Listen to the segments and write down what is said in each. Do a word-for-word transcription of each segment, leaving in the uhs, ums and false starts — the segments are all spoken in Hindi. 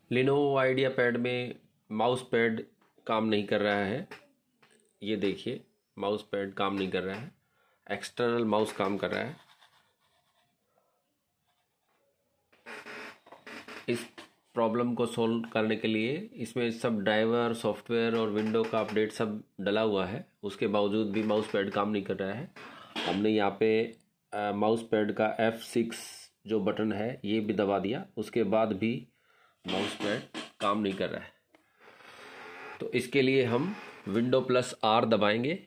लिनोवो आइडिया पैड में माउस पैड काम नहीं कर रहा है। ये देखिए, माउस पैड काम नहीं कर रहा है, एक्सटर्नल माउस काम कर रहा है। इस प्रॉब्लम को सोल्व करने के लिए इसमें सब ड्राइवर, सॉफ्टवेयर और विंडो का अपडेट सब डला हुआ है, उसके बावजूद भी माउस पैड काम नहीं कर रहा है। हमने यहाँ पे माउस पैड का एफ सिक्स जो बटन है ये भी दबा दिया, उसके बाद भी माउस पैड काम नहीं कर रहा है। तो इसके लिए हम विंडो प्लस आर दबाएंगे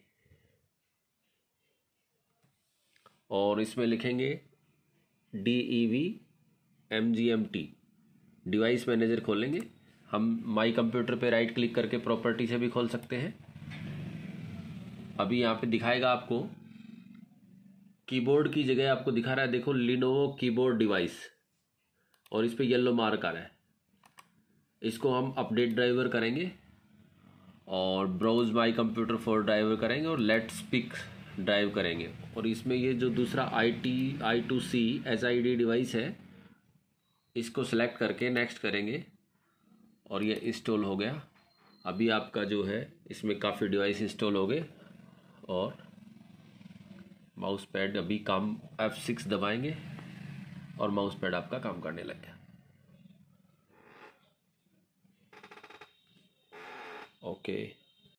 और इसमें लिखेंगे D E V M G M T. Device manager खोलेंगे। हम माई कंप्यूटर पे राइट क्लिक करके प्रॉपर्टी से भी खोल सकते हैं। अभी यहाँ पे दिखाएगा आपको कीबोर्ड की जगह आपको दिखा रहा है, देखो लिनोवो कीबोर्ड डिवाइस, और इस पे येलो मार्क आ रहा है। इसको हम अपडेट ड्राइवर करेंगे और browse my computer for driver करेंगे और लेट्स पिक ड्राइव करेंगे। और इसमें ये जो दूसरा I T I two C S I D device है, इसको सेलेक्ट करके नेक्स्ट करेंगे और ये इंस्टॉल हो गया। अभी आपका जो है इसमें काफ़ी डिवाइस इंस्टॉल हो गए और माउस पैड अभी काम, एफ सिक्स दबाएंगे और माउस पैड आपका काम करने लग गया। ओके।